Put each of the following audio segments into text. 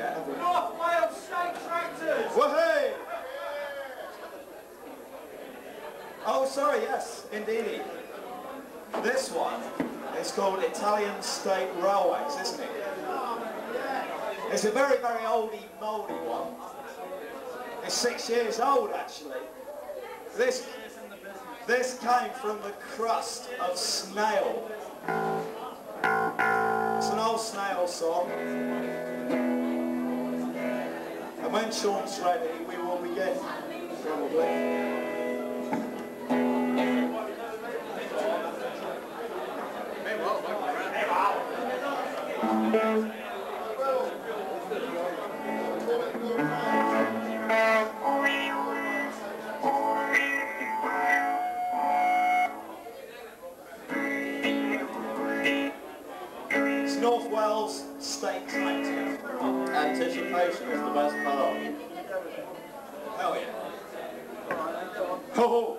yet, have we? North Wales State Tractors! Wahey! Oh, sorry, yes, indeed. This one is called Italian State Railways, isn't it? It's a very, very oldie, mouldy one. It's 6 years old, actually. This came from the crust of snail. It's an old snail song. And when Sean's ready, we will begin, probably. It's North Wales State Tractor. Anticipation is the best part. Hell yeah. Ho ho!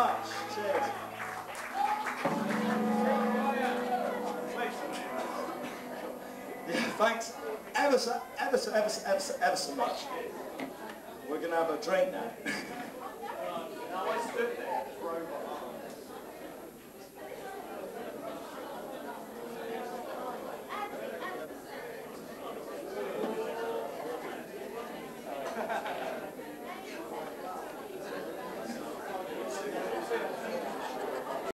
much. Cheers. Yeah, thanks ever so much. We're going to have a drink now.